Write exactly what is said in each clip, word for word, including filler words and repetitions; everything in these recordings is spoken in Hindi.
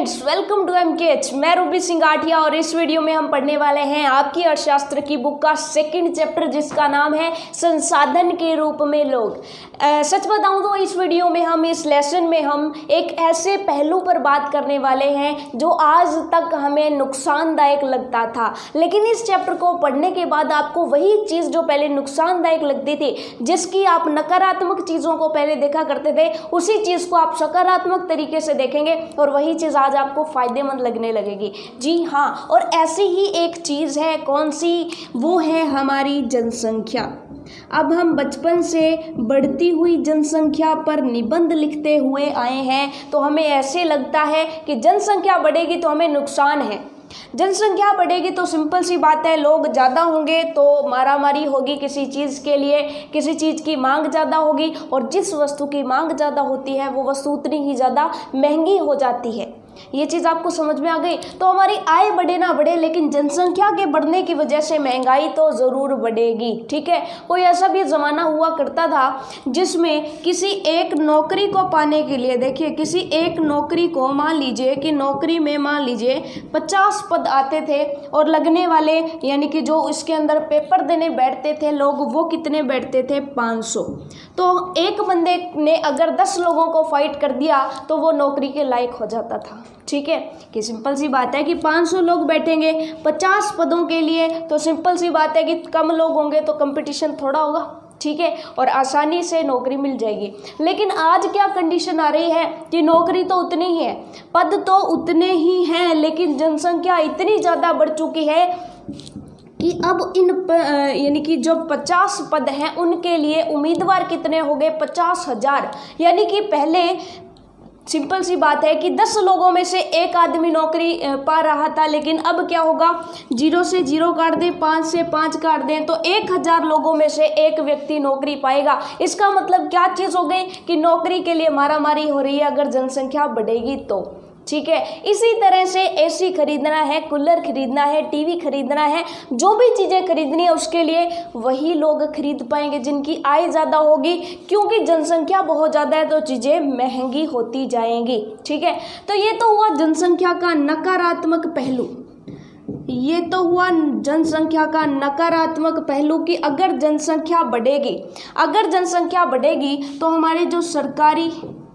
Students, welcome to M K H. मैं रूबी सिंह आठिया और इस वीडियो में हम पढ़ने वाले हैं आपकी अर्थशास्त्र की बुक का सेकंड चैप्टर जिसका नाम है संसाधन के रूप में लोग। आ, सच बताऊं तो इस वीडियो में हम इस लेसन में हम एक ऐसे पहलू पर बात करने वाले हैं जो आज तक हमें नुकसानदायक लगता था, लेकिन इस चैप्टर को पढ़ने के बाद आपको वही चीज़ जो पहले नुकसानदायक लगती थी, जिसकी आप नकारात्मक चीज़ों को पहले देखा करते थे, उसी चीज़ को आप सकारात्मक तरीके से देखेंगे और वही चीज़ आज आपको फायदेमंद लगने लगेगी। जी हाँ, और ऐसी ही एक चीज़ है, कौन सी? वो है हमारी जनसंख्या। अब हम बचपन से बढ़ती हुई जनसंख्या पर निबंध लिखते हुए आए हैं, तो हमें ऐसे लगता है कि जनसंख्या बढ़ेगी तो हमें नुकसान है। जनसंख्या बढ़ेगी तो सिंपल सी बात है, लोग ज़्यादा होंगे तो मारामारी होगी किसी चीज़ के लिए, किसी चीज़ की मांग ज़्यादा होगी और जिस वस्तु की मांग ज़्यादा होती है वो वस्तु उतनी ही ज़्यादा महंगी हो जाती है। ये चीज़ आपको समझ में आ गई? तो हमारी आय बढ़े ना बढ़े, लेकिन जनसंख्या के बढ़ने की वजह से महंगाई तो ज़रूर बढ़ेगी। ठीक है, कोई ऐसा भी ज़माना हुआ करता था जिसमें किसी एक नौकरी को पाने के लिए, देखिए किसी एक नौकरी को, मान लीजिए कि नौकरी में मान लीजिए पचास पद आते थे और लगने वाले यानी कि जो इसके अंदर पेपर देने बैठते थे लोग, वो कितने बैठते थे? पाँच सौ। तो एक बंदे ने अगर दस लोगों को फाइट कर दिया तो वो नौकरी के लायक हो जाता था। ठीक है, कि सिंपल सी बात है कि पाँच सौ लोग बैठेंगे पचास पदों के लिए, तो सिंपल सी बात है कि कम लोग होंगे तो कंपटीशन थोड़ा होगा। ठीक है, और आसानी से नौकरी मिल जाएगी। लेकिन आज क्या कंडीशन आ रही है कि नौकरी तो उतनी ही है, पद तो उतने ही हैं, लेकिन जनसंख्या इतनी ज़्यादा बढ़ चुकी है कि अब इन यानी कि जो पचास पद हैं उनके लिए उम्मीदवार कितने हो गए? पचास हजार। यानी कि पहले सिंपल सी बात है कि दस लोगों में से एक आदमी नौकरी पा रहा था, लेकिन अब क्या होगा? जीरो से जीरो काट दें, पाँच से पाँच काट दें तो एक हज़ार लोगों में से एक व्यक्ति नौकरी पाएगा। इसका मतलब क्या चीज़ हो गई कि नौकरी के लिए मारामारी हो रही है अगर जनसंख्या बढ़ेगी तो। ठीक है, इसी तरह से एसी खरीदना है, कूलर खरीदना है, टीवी खरीदना है, जो भी चीज़ें खरीदनी है उसके लिए वही लोग खरीद पाएंगे जिनकी आय ज़्यादा होगी, क्योंकि जनसंख्या बहुत ज़्यादा है तो चीज़ें महंगी होती जाएंगी। ठीक है, तो ये तो हुआ जनसंख्या का नकारात्मक पहलू। ये तो हुआ जनसंख्या का नकारात्मक पहलू कि अगर जनसंख्या बढ़ेगी, अगर जनसंख्या बढ़ेगी तो हमारे जो सरकारी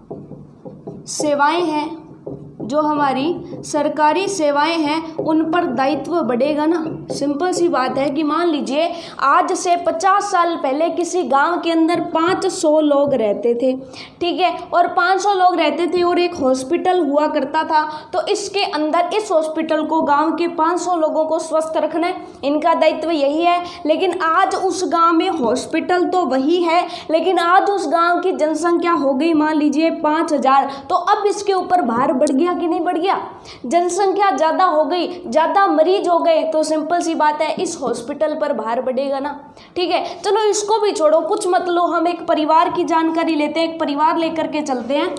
सेवाएं हैं, जो हमारी सरकारी सेवाएं हैं उन पर दायित्व बढ़ेगा ना। सिंपल सी बात है कि मान लीजिए आज से पचास साल पहले किसी गांव के अंदर पाँच सौ लोग रहते थे। ठीक है, और पाँच सौ लोग रहते थे और एक हॉस्पिटल हुआ करता था, तो इसके अंदर इस हॉस्पिटल को, गांव के पाँच सौ लोगों को स्वस्थ रखना है, इनका दायित्व यही है। लेकिन आज उस गाँव में हॉस्पिटल तो वही है, लेकिन आज उस गाँव की जनसंख्या हो गई मान लीजिए पाँच हजार, तो अब इसके ऊपर भार बढ़ गया कि नहीं बढ़ गया? जनसंख्या ज़्यादा हो गई, ज़्यादा मरीज हो गए, तो सिंपल सी बात है इस हॉस्पिटल पर भार बढ़ेगा ना। ठीक है, चलो इसको भी छोड़ो, कुछ मत लो, हम एक परिवार की जानकारी लेते हैं, एक परिवार लेकर के चलते हैं।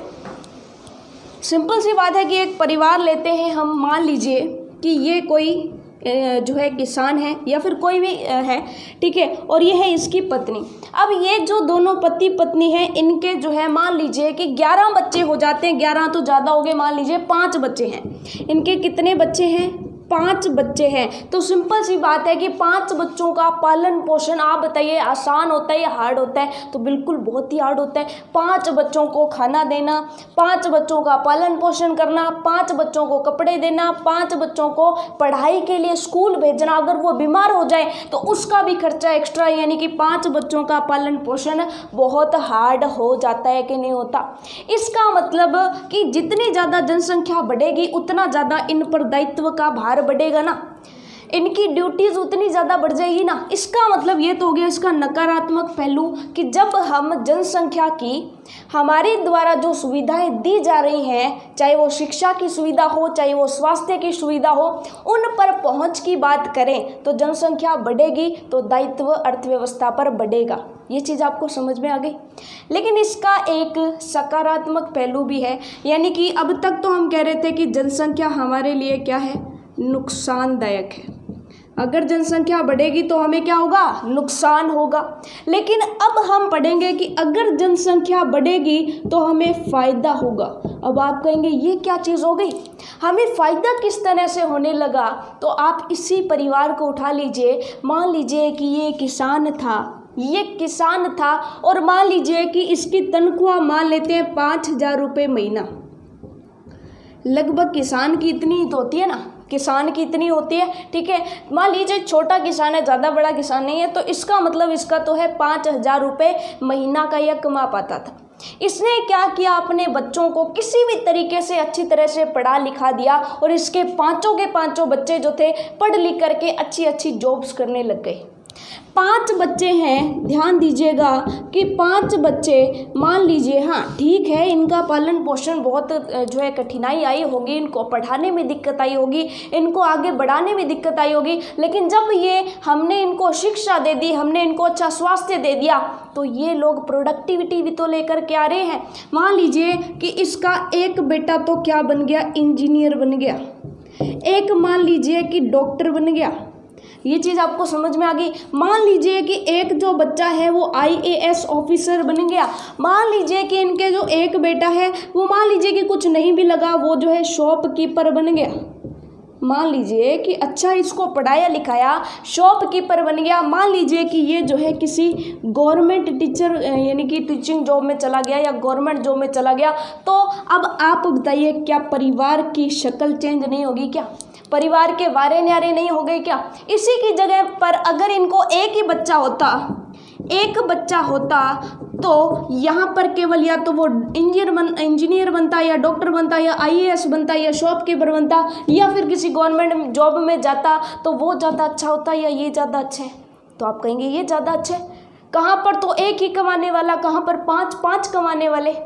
सिंपल सी बात है कि एक परिवार लेते हैं हम, मान लीजिए कि ये कोई जो है किसान है या फिर कोई भी है। ठीक है, और ये है इसकी पत्नी। अब ये जो दोनों पति पत्नी हैं, इनके जो है मान लीजिए कि ग्यारह बच्चे हो जाते हैं, ग्यारह तो ज़्यादा हो गए, मान लीजिए पाँच बच्चे हैं। इनके कितने बच्चे हैं? पाँच बच्चे हैं। तो सिंपल सी बात है कि पांच बच्चों का पालन पोषण, आप बताइए आसान होता है या हार्ड होता है? तो बिल्कुल बहुत ही हार्ड होता है। पांच बच्चों को खाना देना, पांच बच्चों का पालन पोषण करना, पांच बच्चों को कपड़े देना, पांच बच्चों को पढ़ाई के लिए स्कूल भेजना, अगर वो बीमार हो जाए तो उसका भी खर्चा एक्स्ट्रा, यानी कि पांच बच्चों का पालन पोषण बहुत हार्ड हो जाता है कि नहीं होता? इसका मतलब कि जितनी ज़्यादा जनसंख्या बढ़ेगी उतना ज़्यादा इन पर दायित्व का भार बढ़ेगा ना, इनकी ड्यूटीज उतनी ज़्यादा बढ़ जाएगी ना। इसका मतलब ये तो हो गया इसका नकारात्मक पहलू कि जब हम जनसंख्या की हमारे द्वारा जो सुविधाएं दी जा रही हैं, चाहे वो शिक्षा की सुविधा हो, चाहे वो स्वास्थ्य की सुविधा हो, उन पर पहुंच की बात करें तो जनसंख्या बढ़ेगी तो दायित्व अर्थव्यवस्था पर बढ़ेगा। ये चीज़ आपको समझ में आ गई। लेकिन इसका एक सकारात्मक पहलू भी है, यानी कि अब तक तो हम कह रहे थे कि जनसंख्या हमारे लिए क्या है? नुकसानदायक है। अगर जनसंख्या बढ़ेगी तो हमें क्या होगा, नुकसान होगा। लेकिन अब हम पढ़ेंगे कि अगर जनसंख्या बढ़ेगी तो हमें फ़ायदा होगा। अब आप कहेंगे ये क्या चीज़ हो गई, हमें फ़ायदा किस तरह से होने लगा। तो आप इसी परिवार को उठा लीजिए, मान लीजिए कि ये किसान था, ये किसान था और मान लीजिए कि इसकी तनख्वाह मान लेते हैं पाँच हज़ार रुपये महीना। लगभग किसान की इतनी ही तो होती है ना, किसान की इतनी होती है, ठीक है। मान लीजिए छोटा किसान है, ज़्यादा बड़ा किसान नहीं है, तो इसका मतलब इसका तो है पाँच हज़ार रुपये महीना का यह कमा पाता था। इसने क्या किया, अपने बच्चों को किसी भी तरीके से अच्छी तरह से पढ़ा लिखा दिया और इसके पाँचों के पाँचों बच्चे जो थे पढ़ लिख करके अच्छी अच्छी जॉब्स करने लग गए। पांच बच्चे हैं, ध्यान दीजिएगा कि पांच बच्चे मान लीजिए, हाँ ठीक है, इनका पालन पोषण बहुत जो है कठिनाई आई होगी, इनको पढ़ाने में दिक्कत आई होगी, इनको आगे बढ़ाने में दिक्कत आई होगी, लेकिन जब ये हमने इनको शिक्षा दे दी, हमने इनको अच्छा स्वास्थ्य दे दिया, तो ये लोग प्रोडक्टिविटी भी तो लेकर के आ रहे हैं। मान लीजिए कि इसका एक बेटा तो क्या बन गया, इंजीनियर बन गया, एक मान लीजिए कि डॉक्टर बन गया। ये चीज़ आपको समझ में आ गई। मान लीजिए कि एक जो बच्चा है वो आई ए एस ऑफिसर बन गया। मान लीजिए कि इनके जो एक बेटा है वो मान लीजिए कि कुछ नहीं भी लगा, वो जो है शॉपकीपर बन गया। मान लीजिए कि अच्छा इसको पढ़ाया लिखाया, शॉपकीपर बन गया। मान लीजिए कि ये जो है किसी गवर्नमेंट टीचर यानी कि टीचिंग जॉब में चला गया या गवर्नमेंट जॉब में चला गया। तो अब आप बताइए, क्या परिवार की शक्ल चेंज नहीं होगी क्या? परिवार के वारे न्यारे नहीं हो गए क्या? इसी की जगह पर अगर इनको एक ही बच्चा होता, एक बच्चा होता तो यहाँ पर केवल या तो वो इंजीनियर बन इंजीनियर बनता या डॉक्टर बनता या आई ए एस बनता या शॉपकीपर बनता या फिर किसी गवर्नमेंट जॉब में जाता, तो वो ज़्यादा अच्छा होता या ये ज़्यादा अच्छा है? तो आप कहेंगे ये ज़्यादा अच्छा है। कहाँ पर तो एक ही कमाने वाला, कहाँ पर पाँच पाँच कमाने वाले।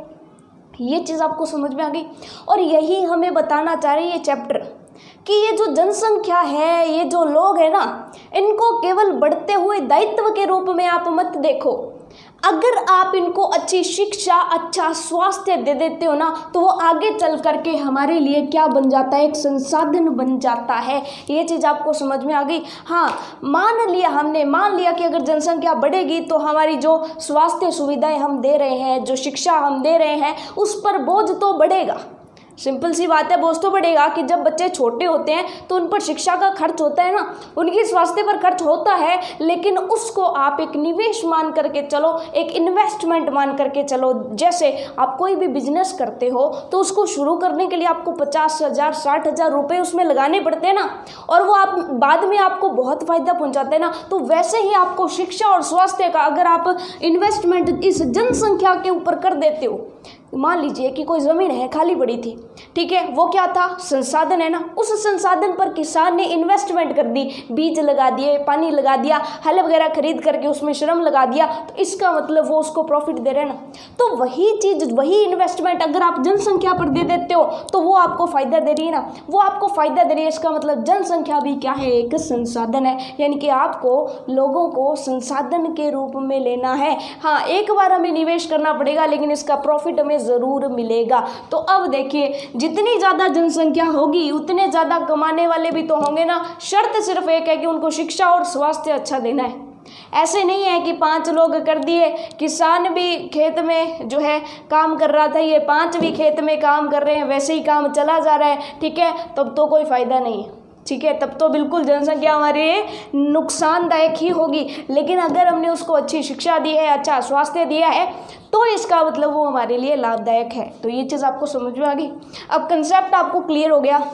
ये चीज़ आपको समझ में आ गई। और यही हमें बताना चाह रही है ये चैप्टर कि ये जो जनसंख्या है, ये जो लोग हैं ना, इनको केवल बढ़ते हुए दायित्व के रूप में आप मत देखो। अगर आप इनको अच्छी शिक्षा, अच्छा स्वास्थ्य दे देते हो ना, तो वो आगे चल करके हमारे लिए क्या बन जाता है, एक संसाधन बन जाता है। ये चीज़ आपको समझ में आ गई। हाँ, मान लिया हमने मान लिया कि अगर जनसंख्या बढ़ेगी तो हमारी जो स्वास्थ्य सुविधाएं हम दे रहे हैं, जो शिक्षा हम दे रहे हैं, उस पर बोझ तो बढ़ेगा। सिंपल सी बात है, बोझ तो बढ़ेगा कि जब बच्चे छोटे होते हैं तो उन पर शिक्षा का खर्च होता है ना, उनकी स्वास्थ्य पर खर्च होता है, लेकिन उसको आप एक निवेश मान करके चलो, एक इन्वेस्टमेंट मान करके चलो। जैसे आप कोई भी बिजनेस करते हो तो उसको शुरू करने के लिए आपको पचास हज़ार साठ हज़ार रुपये उसमें लगाने पड़ते हैं ना, और वो आप बाद में आपको बहुत फ़ायदा पहुँचाते हैं ना। तो वैसे ही आपको शिक्षा और स्वास्थ्य का अगर आप इन्वेस्टमेंट इस जनसंख्या के ऊपर कर देते हो, मान लीजिए कि कोई ज़मीन है खाली पड़ी थी, ठीक है, वो क्या था, संसाधन है ना, उस संसाधन पर किसान ने इन्वेस्टमेंट कर दी, बीज लगा दिए, पानी लगा दिया, हल वगैरह खरीद करके उसमें श्रम लगा दिया, तो इसका मतलब वो उसको प्रॉफिट दे रहे हैं ना। तो वही चीज़, वही इन्वेस्टमेंट अगर आप जनसंख्या पर दे देते हो तो वो आपको फ़ायदा दे रही है ना, वो आपको फ़ायदा दे रही है। इसका मतलब जनसंख्या भी क्या है, एक संसाधन है, यानी कि आपको लोगों को संसाधन के रूप में लेना है। हाँ, एक बार हमें निवेश करना पड़ेगा, लेकिन इसका प्रॉफिट हमें ज़रूर मिलेगा। तो अब देखिए, जितनी ज़्यादा जनसंख्या होगी उतने ज़्यादा कमाने वाले भी तो होंगे ना। शर्त सिर्फ एक है कि उनको शिक्षा और स्वास्थ्य अच्छा देना है। ऐसे नहीं है कि पांच लोग कर दिए, किसान भी खेत में जो है काम कर रहा था, ये पांच भी खेत में काम कर रहे हैं, वैसे ही काम चला जा रहा है, ठीक है, तब तो कोई फ़ायदा नहीं है, ठीक है, तब तो बिल्कुल जनसंख्या हमारे नुकसानदायक ही होगी। लेकिन अगर हमने उसको अच्छी शिक्षा दी है, अच्छा स्वास्थ्य दिया है, तो इसका मतलब वो हमारे लिए लाभदायक है। तो ये चीज़ आपको समझ में आ गई। अब कंसेप्ट आपको क्लियर हो गया।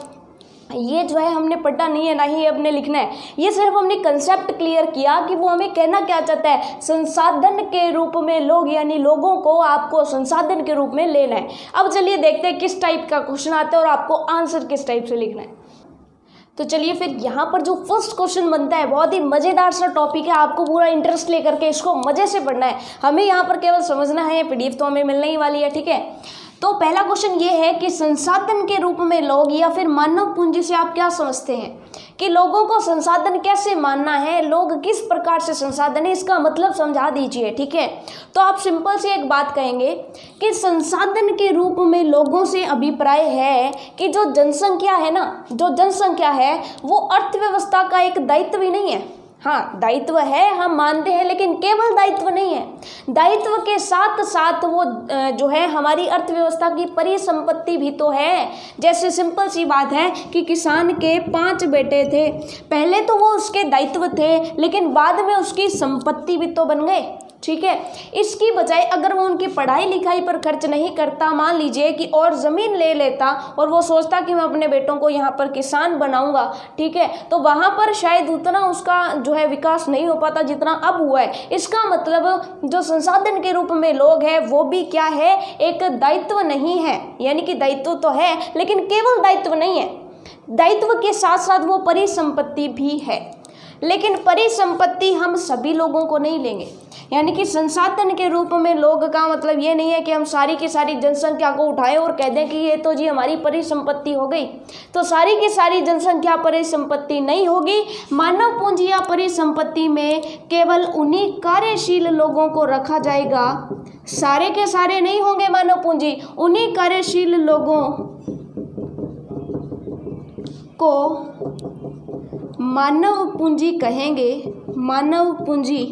ये जो है हमने पढ़ा नहीं है, ना ही अपने लिखना है, ये सिर्फ हमने कंसेप्ट क्लियर किया कि वो हमें कहना क्या चाहता है। संसाधन के रूप में लोग, यानी लोगों को आपको संसाधन के रूप में लेना है। अब चलिए देखते हैं किस टाइप का क्वेश्चन आता है और आपको आंसर किस टाइप से लिखना है। तो चलिए फिर यहाँ पर जो फर्स्ट क्वेश्चन बनता है, बहुत ही मज़ेदार सा टॉपिक है, आपको पूरा इंटरेस्ट लेकर के इसको मज़े से पढ़ना है। हमें यहाँ पर केवल समझना है, पीडीएफ तो हमें मिलने ही वाली है, ठीक है। तो पहला क्वेश्चन ये है कि संसाधन के रूप में लोग या फिर मानव पूंजी से आप क्या समझते हैं कि लोगों को संसाधन कैसे मानना है, लोग किस प्रकार से संसाधन है, इसका मतलब समझा दीजिए। ठीक है, तो आप सिंपल सी एक बात कहेंगे कि संसाधन के रूप में लोगों से अभिप्राय है कि जो जनसंख्या है ना, जो जनसंख्या है वो अर्थव्यवस्था का एक दायित्व ही नहीं है। हाँ, दायित्व है, हम मानते हैं, लेकिन केवल दायित्व नहीं है। दायित्व के साथ साथ वो जो है हमारी अर्थव्यवस्था की परिसंपत्ति भी तो है। जैसे सिंपल सी बात है कि किसान के पांच बेटे थे, पहले तो वो उसके दायित्व थे, लेकिन बाद में उसकी संपत्ति भी तो बन गए। ठीक है, इसकी बजाय अगर वो उनकी पढ़ाई लिखाई पर खर्च नहीं करता, मान लीजिए कि और ज़मीन ले लेता और वो सोचता कि मैं अपने बेटों को यहाँ पर किसान बनाऊंगा, ठीक है, तो वहाँ पर शायद उतना उसका जो है विकास नहीं हो पाता जितना अब हुआ है। इसका मतलब जो संसाधन के रूप में लोग हैं वो भी क्या है, एक दायित्व नहीं है। यानी कि दायित्व तो है, लेकिन केवल दायित्व नहीं है, दायित्व के साथ साथ वो परिसंपत्ति भी है। लेकिन परिसंपत्ति हम सभी लोगों को नहीं लेंगे। यानी कि संसाधन के रूप में लोग का मतलब ये नहीं है कि हम सारी की सारी जनसंख्या को उठाएं और कह दें कि ये तो जी हमारी परिसंपत्ति हो गई। तो सारी की सारी जनसंख्या परिसंपत्ति नहीं होगी। मानव पूंजी या परिसंपत्ति में केवल उन्हीं कार्यशील लोगों को रखा जाएगा, सारे के सारे नहीं होंगे मानव पूंजी, उन्हीं कार्यशील लोगों को मानव पूंजी कहेंगे, मानव पूंजी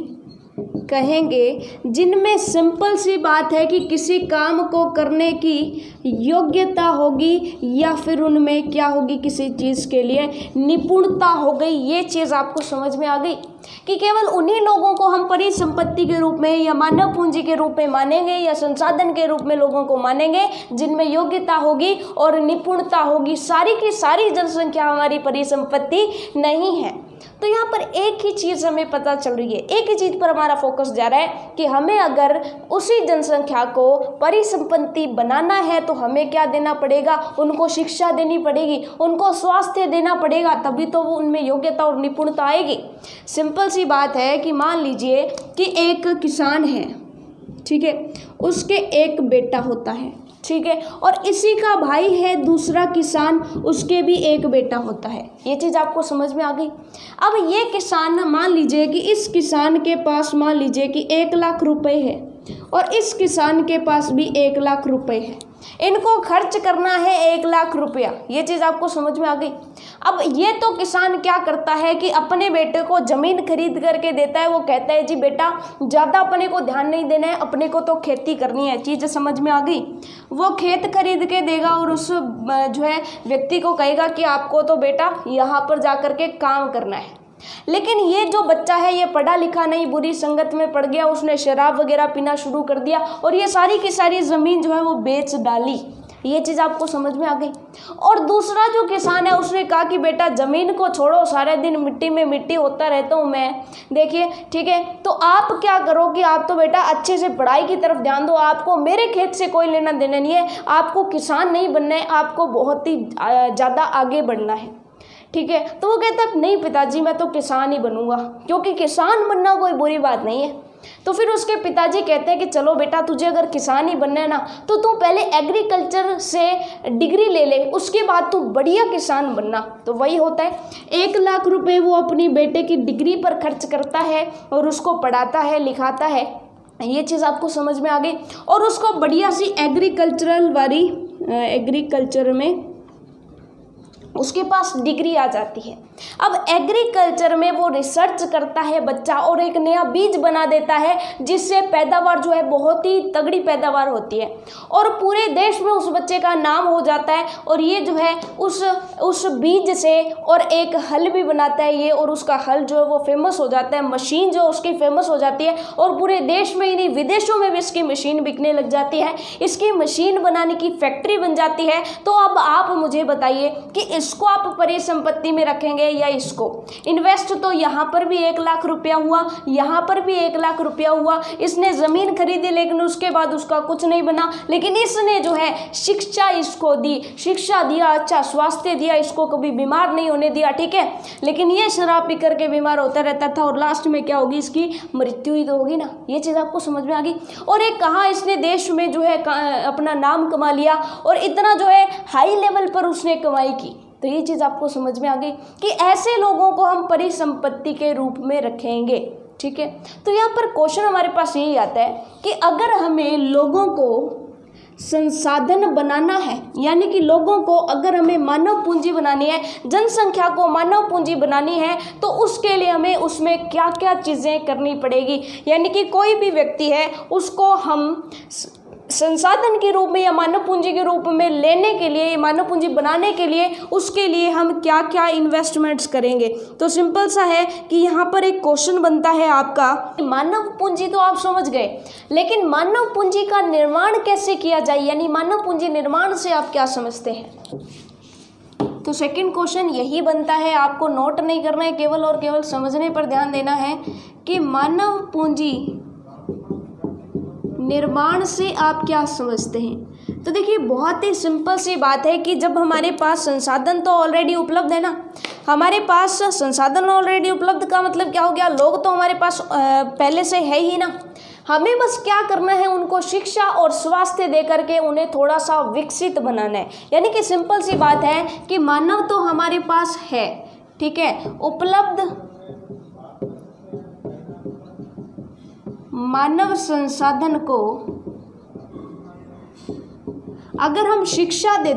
कहेंगे जिनमें सिंपल सी बात है कि किसी काम को करने की योग्यता होगी या फिर उनमें क्या होगी, किसी चीज़ के लिए निपुणता हो गई। ये चीज़ आपको समझ में आ गई कि केवल उन्हीं लोगों को हम परिसंपत्ति के रूप में या मानव पूंजी के रूप में मानेंगे या संसाधन के रूप में लोगों को मानेंगे जिनमें योग्यता होगी और निपुणता होगी। सारी की सारी जनसंख्या हमारी परिसंपत्ति नहीं है। तो यहाँ पर एक ही चीज़ हमें पता चल रही है, एक ही चीज़ पर हमारा फोकस जा रहा है कि हमें अगर उसी जनसंख्या को परिसंपत्ति बनाना है तो हमें क्या देना पड़ेगा, उनको शिक्षा देनी पड़ेगी, उनको स्वास्थ्य देना पड़ेगा, तभी तो वो उनमें योग्यता और निपुणता आएगी। सिंपल सी बात है कि मान लीजिए कि एक किसान है, ठीक है, उसके एक बेटा होता है, ठीक है, और इसी का भाई है दूसरा किसान, उसके भी एक बेटा होता है। ये चीज़ आपको समझ में आ गई। अब ये किसान, मान लीजिए कि इस किसान के पास मान लीजिए कि एक लाख रुपए है और इस किसान के पास भी एक लाख रुपए है, इनको खर्च करना है एक लाख रुपया। ये चीज़ आपको समझ में आ गई। अब ये तो किसान क्या करता है कि अपने बेटे को ज़मीन खरीद करके देता है, वो कहता है जी बेटा ज़्यादा अपने को ध्यान नहीं देना है, अपने को तो खेती करनी है। चीज़ समझ में आ गई। वो खेत खरीद के देगा और उस जो है व्यक्ति को कहेगा कि आपको तो बेटा यहाँ पर जा कर के काम करना है। लेकिन ये जो बच्चा है ये पढ़ा लिखा नहीं, बुरी संगत में पड़ गया, उसने शराब वगैरह पीना शुरू कर दिया और ये सारी की सारी ज़मीन जो है वो बेच डाली। ये चीज़ आपको समझ में आ गई। और दूसरा जो किसान है उसने कहा कि बेटा ज़मीन को छोड़ो, सारे दिन मिट्टी में मिट्टी होता रहता हूँ मैं, देखिए, ठीक है, तो आप क्या करो कि आप तो बेटा अच्छे से पढ़ाई की तरफ ध्यान दो, आपको मेरे खेत से कोई लेना देना नहीं है, आपको किसान नहीं बनना है, आपको बहुत ही ज़्यादा आगे बढ़ना है। ठीक है, तो वो कहता है नहीं पिताजी मैं तो किसान ही बनूंगा, क्योंकि किसान बनना कोई बुरी बात नहीं है। तो फिर उसके पिताजी कहते हैं कि चलो बेटा तुझे अगर किसान ही बनना है ना तो तू पहले एग्रीकल्चर से डिग्री ले ले, उसके बाद तू बढ़िया किसान बनना। तो वही होता है, एक लाख रुपए वो अपनी बेटे की डिग्री पर खर्च करता है और उसको पढ़ाता है, लिखाता है। ये चीज़ आपको समझ में आ गई। और उसको बढ़िया सी एग्रीकल्चरल वाली एग्रीकल्चर में उसके पास डिग्री आ जाती है। अब एग्रीकल्चर में वो रिसर्च करता है बच्चा और एक नया बीज बना देता है जिससे पैदावार जो है बहुत ही तगड़ी पैदावार होती है और पूरे देश में उस बच्चे का नाम हो जाता है। और ये जो है उस उस बीज से और एक हल भी बनाता है ये, और उसका हल जो है वो फेमस हो जाता है, मशीन जो उसकी फेमस हो जाती है और पूरे देश में ही नहीं विदेशों में भी इसकी मशीन बिकने लग जाती है, इसकी मशीन बनाने की फैक्ट्री बन जाती है। तो अब आप मुझे बताइए कि इसको आप परिसंपत्ति में रखेंगे या इसको। इन्वेस्ट तो यहाँ पर भी एक लाख रुपया हुआ, यहाँ पर भी एक लाख रुपया हुआ। इसने ज़मीन खरीदी लेकिन उसके बाद उसका कुछ नहीं बना, लेकिन इसने जो है शिक्षा इसको दी, शिक्षा दिया, अच्छा स्वास्थ्य दिया, इसको कभी बीमार नहीं होने दिया, ठीक है। लेकिन ये शराब पी करके बीमार होता रहता था और लास्ट में क्या होगी, इसकी मृत्यु ही तो होगी ना। ये चीज़ आपको समझ में आ गई। और एक कहाँ इसने देश में जो है अपना नाम कमा लिया और इतना जो है हाई लेवल पर उसने कमाई की। तो ये चीज़ आपको समझ में आ गई कि ऐसे लोगों को हम परिसंपत्ति के रूप में रखेंगे, ठीक है। तो यहाँ पर क्वेश्चन हमारे पास यही आता है कि अगर हमें लोगों को संसाधन बनाना है, यानी कि लोगों को अगर हमें मानव पूंजी बनानी है, जनसंख्या को मानव पूंजी बनानी है, तो उसके लिए हमें उसमें क्या क्या चीज़ें करनी पड़ेगी। यानी कि कोई भी व्यक्ति है उसको हम संसाधन के रूप में या मानव पूंजी के रूप में लेने के लिए, मानव पूंजी बनाने के लिए, उसके लिए हम क्या क्या इन्वेस्टमेंट्स करेंगे। तो सिंपल सा है कि यहाँ पर एक क्वेश्चन बनता है आपका, मानव पूंजी तो आप समझ गए, लेकिन मानव पूंजी का निर्माण कैसे किया जाए, यानी मानव पूंजी निर्माण से आप क्या समझते हैं। तो सेकंड क्वेश्चन यही बनता है, आपको नोट नहीं करना है, केवल और केवल समझने पर ध्यान देना है कि मानव पूंजी निर्माण से आप क्या समझते हैं। तो देखिए बहुत ही सिंपल सी बात है कि जब हमारे पास संसाधन तो ऑलरेडी उपलब्ध है ना, हमारे पास संसाधन ऑलरेडी उपलब्ध का मतलब क्या हो गया, लोग तो हमारे पास पहले से है ही ना। हमें बस क्या करना है, उनको शिक्षा और स्वास्थ्य दे करके उन्हें थोड़ा सा विकसित बनाना है। यानी कि सिंपल सी बात है कि मानव तो हमारे पास है, ठीक है, उपलब्ध मानव संसाधन को अगर हम शिक्षा दे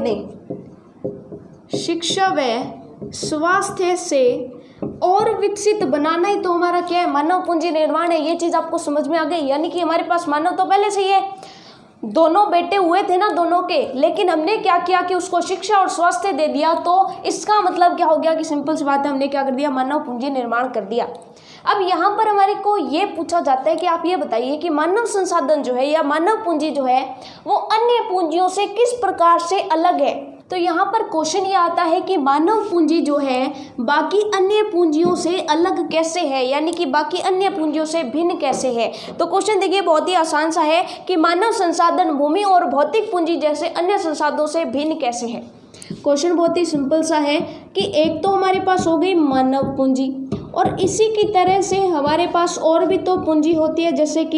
दें, शिक्षा व स्वास्थ्य से और विकसित बनाना ही तो हमारा क्या है, मानव पूंजी निर्माण है। ये चीज़ आपको समझ में आ गई। यानी कि हमारे पास मानव तो पहले से ही है, दोनों बेटे हुए थे ना दोनों के, लेकिन हमने क्या किया कि उसको शिक्षा और स्वास्थ्य दे दिया। तो इसका मतलब क्या हो गया कि सिंपल सी बात है, हमने क्या कर दिया, मानव पूंजी निर्माण कर दिया। अब यहाँ पर हमारे को ये पूछा जाता है कि आप ये बताइए कि मानव संसाधन जो है या मानव पूंजी जो है वो अन्य पूंजियों से किस प्रकार से अलग है। तो यहाँ पर क्वेश्चन ये आता है कि मानव पूंजी जो है बाकी अन्य पूंजियों से अलग कैसे है, यानी कि बाकी अन्य पूंजियों से भिन्न कैसे है। तो क्वेश्चन देखिए बहुत ही आसान सा है कि मानव संसाधन भूमि और भौतिक पूंजी जैसे अन्य संसाधनों से भिन्न कैसे है। क्वेश्चन बहुत ही सिंपल सा है कि एक तो हमारे पास हो गई मानव पूंजी, और इसी की तरह से हमारे पास और भी तो पूंजी होती है, जैसे कि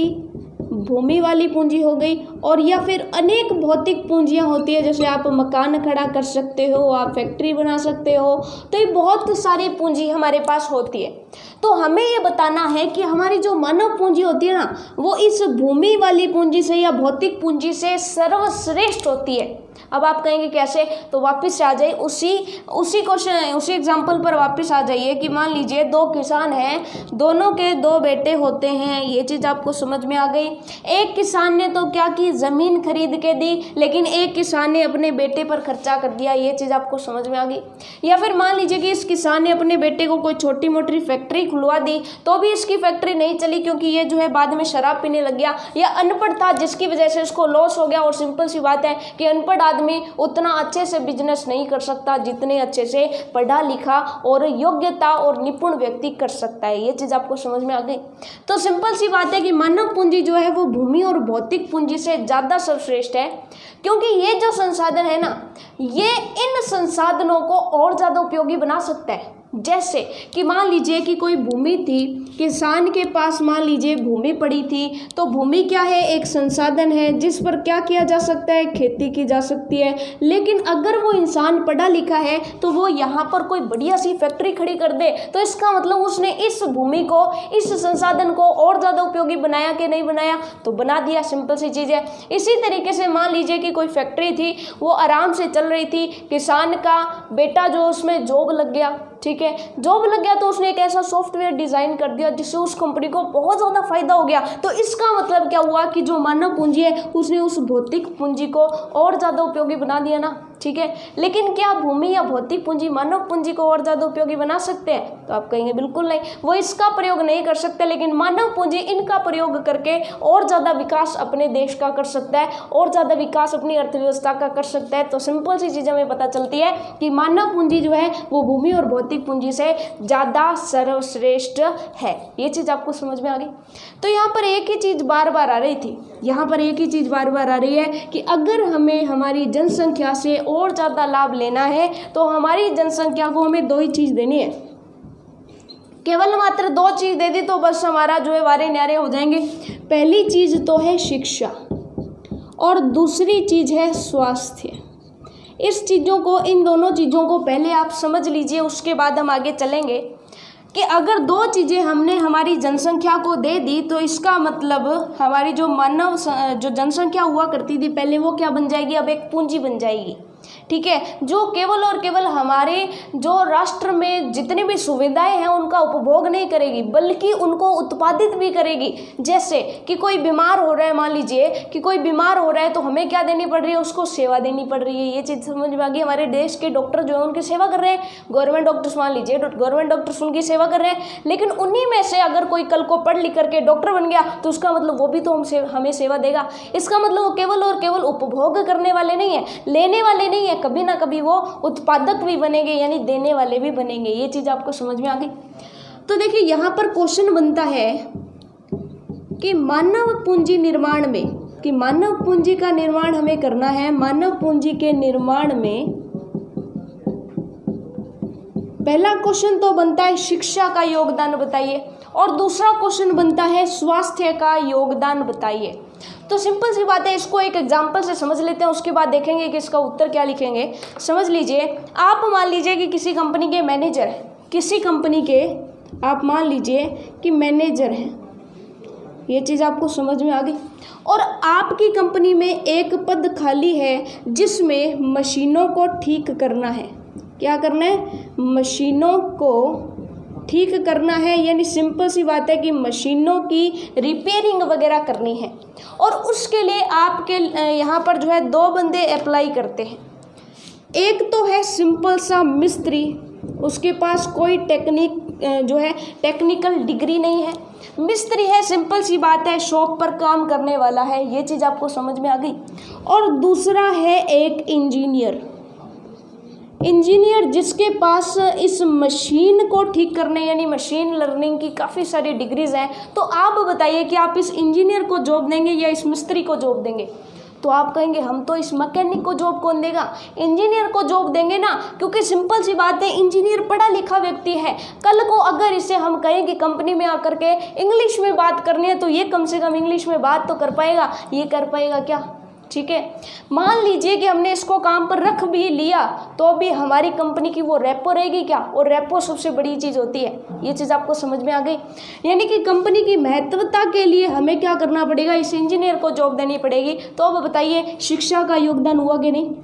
भूमि वाली पूंजी हो गई, और या फिर अनेक भौतिक पूंजियां होती है, जैसे आप मकान खड़ा कर सकते हो, आप फैक्ट्री बना सकते हो। तो ये बहुत सारी पूंजी हमारे पास होती है। तो हमें ये बताना है कि हमारी जो मानव पूंजी होती है ना, वो इस भूमि वाली पूंजी से या भौतिक पूंजी से सर्वश्रेष्ठ होती है। अब आप कहेंगे कैसे, तो वापस आ जाइए उसी उसी क्वेश्चन उसी एग्जाम्पल पर वापस आ जाइए कि मान लीजिए दो किसान हैं, दोनों के दो बेटे होते हैं। ये चीज़ आपको समझ में आ गई। एक किसान ने तो क्या की, ज़मीन खरीद के दी, लेकिन एक किसान ने अपने बेटे पर खर्चा कर दिया। ये चीज़ आपको समझ में आ गई। या फिर मान लीजिए कि इस किसान ने अपने बेटे को कोई छोटी मोटी फैक्ट्री खुलवा दी, तो भी इसकी फैक्ट्री नहीं चली क्योंकि ये जो है बाद में शराब पीने लग गया, या अनपढ़ था जिसकी वजह से इसको लॉस हो गया। और सिंपल सी बात है कि अनपढ़ आदमी उतना अच्छे से बिजनेस नहीं कर सकता जितने अच्छे से पढ़ा लिखा और योग्यता और निपुण व्यक्ति कर सकता है। ये चीज़ आपको समझ में आ गई। तो सिंपल सी बात है कि मानव पूंजी जो है वो भूमि और भौतिक पूंजी से ज़्यादा सर्वश्रेष्ठ है, क्योंकि ये जो संसाधन है ना, ये इन संसाधनों को और ज़्यादा उपयोगी बना सकता है। जैसे कि मान लीजिए कि कोई भूमि थी, किसान के पास मान लीजिए भूमि पड़ी थी, तो भूमि क्या है, एक संसाधन है जिस पर क्या किया जा सकता है, खेती की जा सकती है। लेकिन अगर वो इंसान पढ़ा लिखा है तो वो यहाँ पर कोई बढ़िया सी फैक्ट्री खड़ी कर दे, तो इसका मतलब उसने इस भूमि को, इस संसाधन को और ज़्यादा उपयोगी बनाया कि नहीं बनाया, तो बना दिया। सिंपल सी चीज़ है। इसी तरीके से मान लीजिए कि कोई फैक्ट्री थी, वो आराम से चल रही थी, किसान का बेटा जो उसमें जॉब लग गया, ठीक है, जॉब लग गया तो उसने एक ऐसा सॉफ्टवेयर डिजाइन कर दिया जिससे उस कंपनी को बहुत ज़्यादा फायदा हो गया। तो इसका मतलब क्या हुआ कि जो मानव पूंजी है उसने उस भौतिक पूंजी को और ज़्यादा उपयोगी बना दिया ना। ठीक है। लेकिन क्या भूमि या भौतिक पूंजी मानव पूंजी को और ज़्यादा उपयोगी बना सकते हैं? तो आप कहेंगे बिल्कुल नहीं, वो इसका प्रयोग नहीं कर सकते, लेकिन मानव पूंजी इनका प्रयोग करके और ज़्यादा विकास अपने देश का कर सकता है, और ज़्यादा विकास अपनी अर्थव्यवस्था का कर सकता है। तो सिंपल सी चीज़ हमें पता चलती है कि मानव पूंजी जो है वो भूमि और भौतिक पूंजी से ज़्यादा सर्वश्रेष्ठ है। ये चीज़ आपको समझ में आ गई? तो यहाँ पर एक ही चीज़ बार बार आ रही थी, यहाँ पर एक ही चीज़ बार बार आ रही है कि अगर हमें हमारी जनसंख्या से और ज़्यादा लाभ लेना है तो हमारी जनसंख्या को हमें दो ही चीज़ देनी है। केवल मात्र दो चीज़ दे दी तो बस हमारा जो है वारे न्यारे हो जाएंगे। पहली चीज़ तो है शिक्षा और दूसरी चीज़ है स्वास्थ्य। इस चीज़ों को, इन दोनों चीज़ों को पहले आप समझ लीजिए, उसके बाद हम आगे चलेंगे कि अगर दो चीज़ें हमने हमारी जनसंख्या को दे दी तो इसका मतलब हमारी जो मानव जो जनसंख्या हुआ करती थी पहले, वो क्या बन जाएगी? अब एक पूंजी बन जाएगी, ठीक है, जो केवल और केवल हमारे जो राष्ट्र में जितनी भी सुविधाएं हैं उनका उपभोग नहीं करेगी, बल्कि उनको उत्पादित भी करेगी। जैसे कि कोई बीमार हो रहा है, मान लीजिए कि कोई बीमार हो रहा है तो हमें क्या देनी पड़ रही है? उसको सेवा देनी पड़ रही है। ये चीज़ समझ में आ गई? हमारे देश के डॉक्टर जो है उनकी सेवा कर रहे हैं, गवर्नमेंट डॉक्टर्स, मान लीजिए गवर्नमेंट डॉक्टर्स उनकी सेवा कर रहे हैं, लेकिन उन्हीं में से अगर कोई कल को पढ़ लिख करके डॉक्टर बन गया तो उसका मतलब वो भी तो हमसे हमें सेवा देगा। इसका मतलब वो केवल और केवल उपभोग करने वाले नहीं है, लेने वाले नहीं है, कभी ना कभी वो उत्पादक भी बनेंगे, यानी देने वाले भी बनेंगे। ये चीज़ आपको समझ में आ गई? तो देखिए यहाँ पर क्वेश्चन बनता है कि मानव पूंजी निर्माण में, कि मानव पूंजी का निर्माण हमें करना है, मानव पूंजी के निर्माण में पहला क्वेश्चन तो बनता है शिक्षा का योगदान बताइए, और दूसरा क्वेश्चन बनता है स्वास्थ्य का योगदान बताइए। तो सिंपल सी बात है, इसको एक एग्जांपल से समझ लेते हैं, उसके बाद देखेंगे कि इसका उत्तर क्या लिखेंगे। समझ लीजिए, आप मान लीजिए कि किसी कंपनी के मैनेजर हैं, किसी कंपनी के आप मान लीजिए कि मैनेजर हैं, ये चीज़ आपको समझ में आ गई, और आपकी कंपनी में एक पद खाली है जिसमें मशीनों को ठीक करना है। क्या करना है? मशीनों को ठीक करना है, यानी सिंपल सी बात है कि मशीनों की रिपेयरिंग वगैरह करनी है, और उसके लिए आपके यहाँ पर जो है दो बंदे अप्लाई करते हैं। एक तो है सिंपल सा मिस्त्री, उसके पास कोई टेक्निक जो है टेक्निकल डिग्री नहीं है, मिस्त्री है, सिंपल सी बात है, शॉप पर काम करने वाला है। ये चीज़ आपको समझ में आ गई। और दूसरा है एक इंजीनियर, इंजीनियर जिसके पास इस मशीन को ठीक करने यानी मशीन लर्निंग की काफ़ी सारी डिग्रीज हैं। तो आप बताइए कि आप इस इंजीनियर को जॉब देंगे या इस मिस्त्री को जॉब देंगे? तो आप कहेंगे हम तो इस मैकेनिक को जॉब कौन देगा, इंजीनियर को जॉब देंगे ना, क्योंकि सिंपल सी बात है इंजीनियर पढ़ा लिखा व्यक्ति है। कल को अगर इसे हम कहें कि कंपनी में आकर के इंग्लिश में बात करनी है तो ये कम से कम इंग्लिश में बात तो कर पाएगा, ये कर पाएगा क्या? ठीक है, मान लीजिए कि हमने इसको काम पर रख भी लिया तो भी हमारी कंपनी की वो रेपो रहेगी क्या? और रेपो सबसे बड़ी चीज़ होती है। ये चीज़ आपको समझ में आ गई? यानी कि कंपनी की महत्वता के लिए हमें क्या करना पड़ेगा? इस इंजीनियर को जॉब देनी पड़ेगी। तो अब बताइए शिक्षा का योगदान हुआ कि नहीं?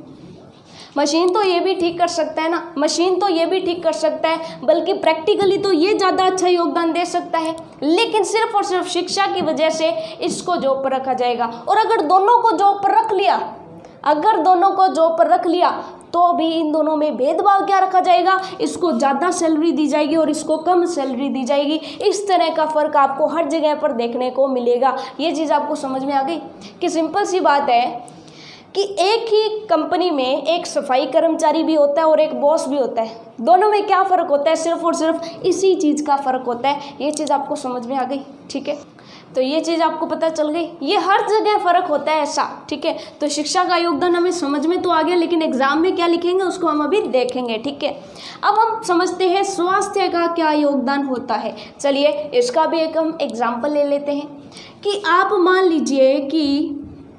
मशीन तो ये भी ठीक कर सकता है ना, मशीन तो ये भी ठीक कर सकता है, बल्कि प्रैक्टिकली तो ये ज़्यादा अच्छा योगदान दे सकता है, लेकिन सिर्फ और सिर्फ शिक्षा की वजह से इसको जॉब पर रखा जाएगा। और अगर दोनों को जॉब पर रख लिया अगर दोनों को जॉब पर रख लिया तो भी इन दोनों में भेदभाव क्या रखा जाएगा? इसको ज़्यादा सैलरी दी जाएगी और इसको कम सैलरी दी जाएगी। इस तरह का फ़र्क आपको हर जगह पर देखने को मिलेगा। ये चीज़ आपको समझ में आ गई कि सिंपल सी बात है कि एक ही कंपनी में एक सफाई कर्मचारी भी होता है और एक बॉस भी होता है। दोनों में क्या फ़र्क होता है? सिर्फ और सिर्फ इसी चीज़ का फ़र्क होता है। ये चीज़ आपको समझ में आ गई? ठीक है, तो ये चीज़ आपको पता चल गई, ये हर जगह फ़र्क होता है ऐसा। ठीक है, तो शिक्षा का योगदान हमें समझ में तो आ गया, लेकिन एग्जाम में क्या लिखेंगे उसको हम अभी देखेंगे। ठीक है, अब हम समझते हैं स्वास्थ्य का क्या योगदान होता है। चलिए इसका भी एक हम एग्जाम्पल ले लेते हैं कि आप मान लीजिए कि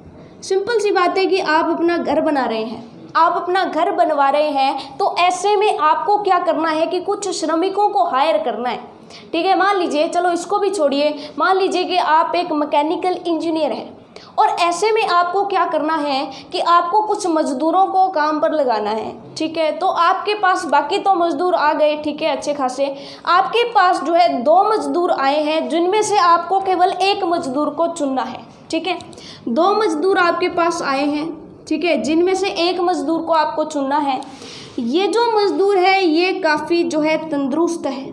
सिंपल सी बात है कि आप अपना घर बना रहे हैं, आप अपना घर बनवा रहे हैं, तो ऐसे में आपको क्या करना है कि कुछ श्रमिकों को हायर करना है। ठीक है, मान लीजिए, चलो इसको भी छोड़िए, मान लीजिए कि आप एक मैकेनिकल इंजीनियर हैं और ऐसे में आपको क्या करना है कि आपको कुछ मजदूरों को काम पर लगाना है। ठीक है, तो आपके पास बाकी तो मजदूर आ गए, ठीक है, अच्छे खासे, आपके पास जो है दो मजदूर आए हैं जिनमें से आपको केवल एक मजदूर को चुनना है। ठीक है, दो मजदूर आपके पास आए हैं, ठीक है, जिनमें से एक मजदूर को आपको चुनना है। ये जो मजदूर है ये काफ़ी जो है तंदुरुस्त है,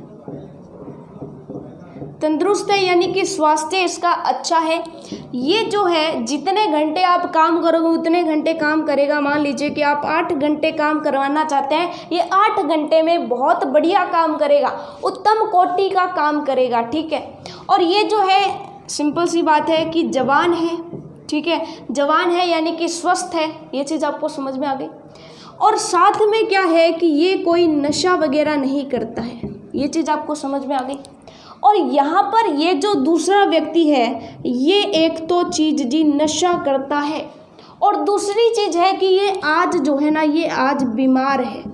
तंदुरुस्त है यानी कि स्वास्थ्य इसका अच्छा है। ये जो है जितने घंटे आप काम करोगे उतने घंटे काम करेगा। मान लीजिए कि आप आठ घंटे काम करवाना चाहते हैं, ये आठ घंटे में बहुत बढ़िया काम करेगा, उत्तम कोटि का काम करेगा, ठीक है। और ये जो है सिंपल सी बात है कि जवान है, ठीक है, जवान है यानी कि स्वस्थ है, ये चीज़ आपको समझ में आ गई। और साथ में क्या है कि ये कोई नशा वगैरह नहीं करता है, ये चीज़ आपको समझ में आ गई। और यहाँ पर ये जो दूसरा व्यक्ति है ये एक तो चीज़ जी नशा करता है, और दूसरी चीज़ है कि ये आज जो है ना ये आज बीमार है,